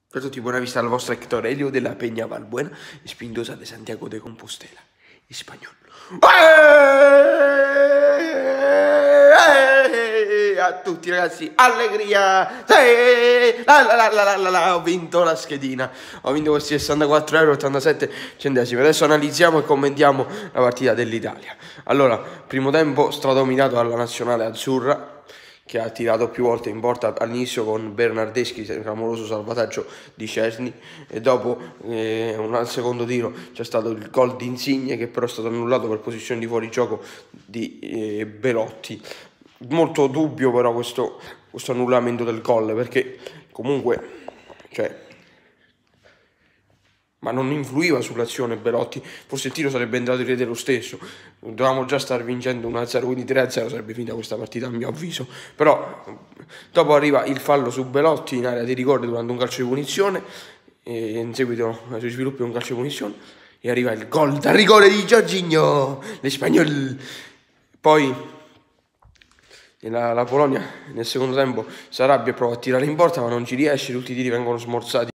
Per tutti, buona vista al vostro Héctor Helio della Peña Valbuena, Espindosa de Santiago de Compostela, español. A tutti ragazzi, allegria! Ho vinto la schedina, ho vinto questi 64,87 €. Adesso analizziamo e commentiamo la partita dell'Italia. Allora, primo tempo stradominato dalla nazionale azzurra, che ha tirato più volte in porta all'inizio con Bernardeschi, un clamoroso salvataggio di Szczesny, e dopo al secondo tiro c'è stato il gol di Insigne, che però è stato annullato per posizione di fuorigioco di Belotti. Molto dubbio però questo annullamento del gol, perché comunque, cioè, ma non influiva sull'azione Belotti. Forse il tiro sarebbe entrato in rete lo stesso, dovevamo già star vincendo 1-0, quindi 3-0 sarebbe finita questa partita a mio avviso. Però dopo arriva il fallo su Belotti in area di rigore durante un calcio di punizione, e in seguito ai suoi sviluppi un calcio di punizione, e arriva il gol dal rigore di Jorginho, l'Espagnol. Poi la Polonia nel secondo tempo si arrabbia e prova a tirare in porta, ma non ci riesce, tutti i tiri vengono smorzati